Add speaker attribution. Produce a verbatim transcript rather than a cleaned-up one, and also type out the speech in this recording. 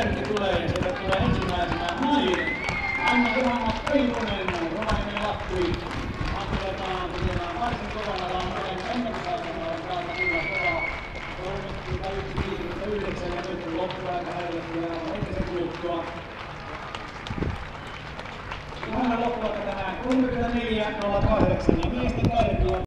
Speaker 1: kärki tulee ja sieltä tulee ensimmäisenä nainen. Anna Johanna Peiponen, Rovaniemi Lappi. Asutetaan tekemään varsin kovana laaminen ennätysaikana on täältä kyllä kova. kolmekymmentäyksi viisikymmentäyhdeksän ja nyt loppuaika hänelle vielä on hetkisen kuluttua. Johanna loppuaika tänään kolmekymmentäneljä nolla kahdeksan ja miesten kärki on